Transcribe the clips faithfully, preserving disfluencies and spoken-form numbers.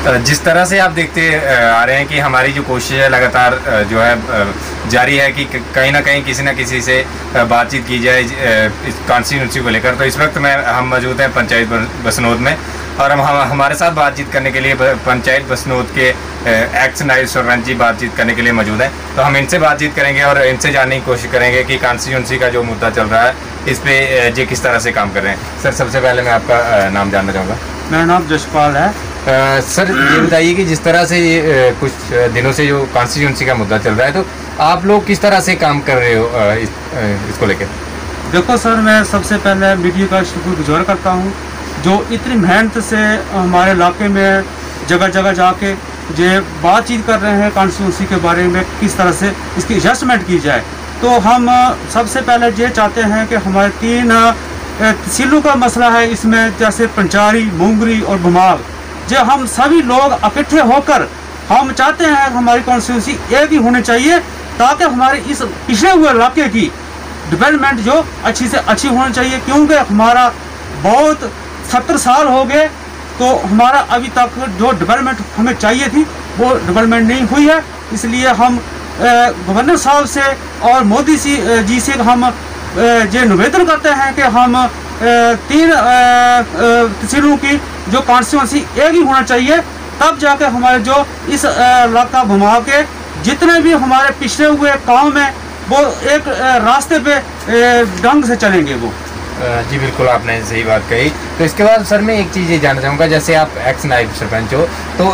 जिस तरह से आप देखते आ रहे हैं कि हमारी जो कोशिश है लगातार जो है जारी है कि कहीं ना कहीं किसी न किसी से बातचीत की जाए इस कॉन्स्टिट्यूंसी को लेकर। तो इस वक्त मैं हम मौजूद हैं पंचायत बसनोद में और हम, हम हमारे साथ बातचीत करने के लिए पंचायत बसनोद के एक्स नायब सरपंच जी बातचीत करने के लिए मौजूद हैं। तो हम इनसे बातचीत करेंगे और इनसे जानने की कोशिश करेंगे कि कॉन्स्टिट्यूंसी का जो मुद्दा चल रहा है इस पर जी किस तरह से काम कर रहे हैं। सर, सबसे पहले मैं आपका नाम जानना चाहूँगा। मेरा नाम जशपाल है। आ, सर ये बताइए कि जिस तरह से ये कुछ दिनों से जो कॉन्स्टिट्यूंसी का मुद्दा चल रहा है, तो आप लोग किस तरह से काम कर रहे हो आ, इस, आ, इसको लेकर? देखो सर, मैं सबसे पहले मीडिया का शुक्रगुजार करता हूँ जो इतनी मेहनत से हमारे इलाके में जगह जगह जाके जो बातचीत कर रहे हैं कॉन्स्टिट्यूंसी के बारे में, किस तरह से इसकी एडजस्टमेंट की जाए। तो हम सबसे पहले ये चाहते हैं कि हमारे तीन तहसीलों का मसला है, इसमें जैसे पंचारी, मुंगरी और भमाल, जो हम सभी लोग इकट्ठे होकर हम चाहते हैं हमारी कॉन्स्टिट्यूंसी एक ही होनी चाहिए ताकि हमारे इस पिछड़े हुए इलाके की डेवलपमेंट जो अच्छी से अच्छी होनी चाहिए। क्योंकि हमारा बहुत सत्तर साल हो गए तो हमारा अभी तक जो डेवलपमेंट हमें चाहिए थी वो डेवलपमेंट नहीं हुई है। इसलिए हम गवर्नर साहब से और मोदी जी से हम ये निवेदन करते हैं कि हम तीन तहसीलों की जो कॉन्स्टिट्यूंसी एक ही होना चाहिए, तब जाके हमारे जो इस इलाका घुमा के जितने भी हमारे पिछड़े हुए काम हैं वो एक रास्ते पे ढंग से चलेंगे। वो जी बिल्कुल, आपने सही बात कही। तो इसके बाद सर मैं एक चीज़ ये जानना चाहूँगा, जैसे आप एक्स नायब सरपंच हो, तो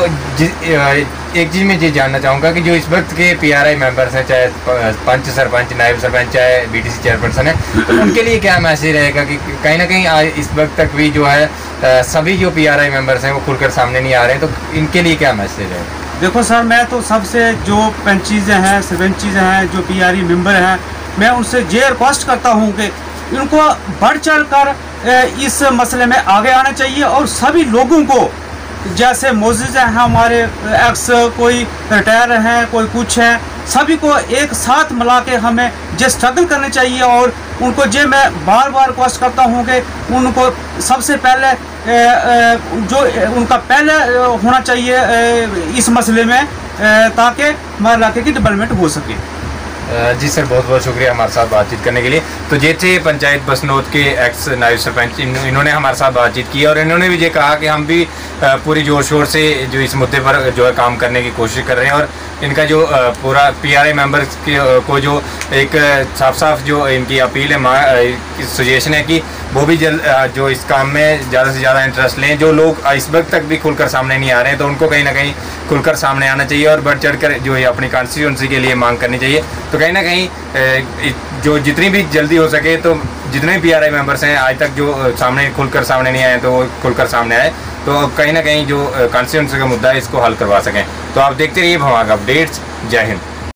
एक चीज़ मैं ये जानना चाहूँगा कि जो इस वक्त के पीआरआई मेंबर्स हैं, चाहे पंच सरपंच, नायब सरपंच, चाहे बीडीसी चेयरपर्सन है, तो उनके लिए क्या मैसेज रहेगा कि कहीं ना कहीं इस वक्त तक भी जो है सभी जो पीआरआई मेंबर्स हैं वो खुलकर सामने नहीं आ रहे हैं, तो इनके लिए क्या मैसेज है? देखो सर, मैं तो सबसे जो पंचीज़ें हैं, सरपंचीज़ें हैं, जो पीआरआई मेंबर हैं, मैं उनसे ये रिक्वेस्ट करता हूँ कि इनको बढ़ चढ़ कर इस मसले में आगे आना चाहिए और सभी लोगों को, जैसे मोजिज़ हैं हमारे एक्स, कोई रिटायर हैं, कोई कुछ हैं, सभी को एक साथ मिला के हमें जो स्ट्रगल करनी चाहिए। और उनको जो मैं बार बार रिक्वेस्ट करता हूँ कि उनको सबसे पहले जो उनका पहले होना चाहिए इस मसले में, ताकि हमारे इलाके की डेवलपमेंट हो सके। जी सर, बहुत बहुत शुक्रिया हमारे साथ बातचीत करने के लिए। तो ये थे पंचायत बसनोद के एक्स नायब सरपंच, इन, इन्होंने हमारे साथ बातचीत की और इन्होंने भी ये कहा कि हम भी पूरी जोर शोर से जो इस मुद्दे पर जो है काम करने की कोशिश कर रहे हैं और इनका जो पूरा पीआरआई मेंबर्स के को जो एक साफ साफ जो इनकी अपील है, सजेशन है कि वो भी जल्द जो इस काम में ज़्यादा से ज़्यादा इंटरेस्ट लें। जो लोग इस वक्त तक भी खुलकर सामने नहीं आ रहे हैं तो उनको कहीं ना कहीं खुलकर सामने आना चाहिए और बढ़ चढ़ कर जो है अपनी कॉन्स्टिट्यूंसी के लिए मांग करनी चाहिए। तो कहीं ना कहीं जो जितनी भी जल्दी हो सके, तो जितने भी पीआरआई मेंबर्स हैं आज तक जो सामने खुलकर सामने नहीं आए तो वो खुलकर सामने आए, तो कहीं ना कहीं जो कॉन्स्टिट्यूंसी का मुद्दा है इसको हल करवा सकें। तो आप देखते रहिए भवाग अपडेट्स। जय हिंद।